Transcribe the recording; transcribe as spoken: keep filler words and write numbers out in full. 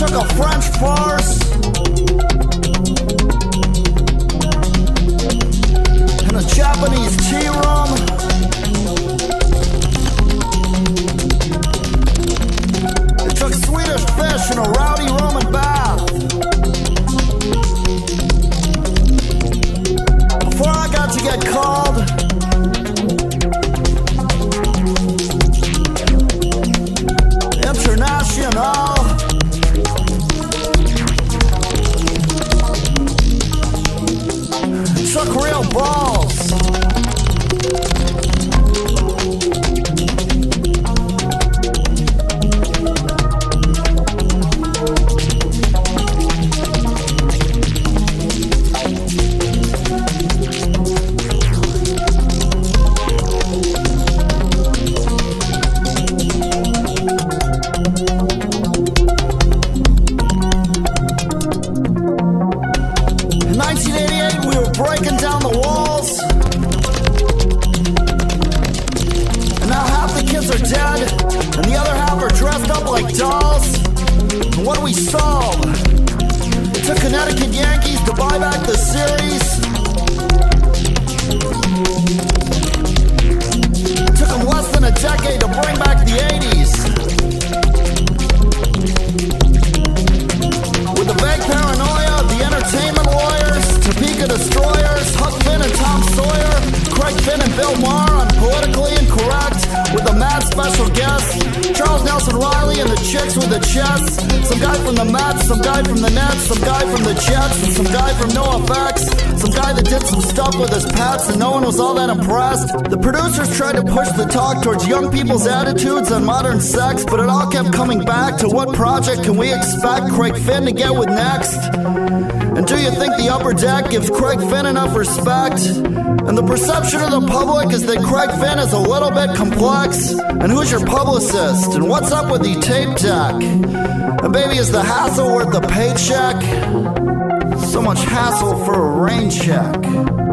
took a French farce and a Japanese tea room. It took Swedish fish and a rowdy Roman bath. Before I got to get called, international. Took real balls. In nineteen eighty-eight, we were breaking down the walls, and now half the kids are dead, and the other half are dressed up like dolls. And what do we solve? It took Connecticut Yankees to buy back the series. It took them less than a decade to bring back the eighties. With the vague paranoia of the entertainment lawyers, Topeka destroyers, Huck Finn and Tom Sawyer, Craig Finn and Bill Maher on Politically Incorrect, with a mad special guest, Charles Nelson Riley and the chicks with the chest, some guy from the Mets, some guy from the Nets, some guy from the Jets, and some guy from NoFX, some guy that did some stuff with his pets and no one was all that impressed. The producers tried to push the talk towards young people's attitudes on modern sex, but it all kept coming back to what project can we expect Craig Finn to get with next? And do you think the upper deck gives Craig Finn enough respect? And the perception of the public is that Craig Finn is a little bit complex. And who's your publicist? And what's up with the tape deck? And baby, is the hassle worth the paycheck? So much hassle for a rain check.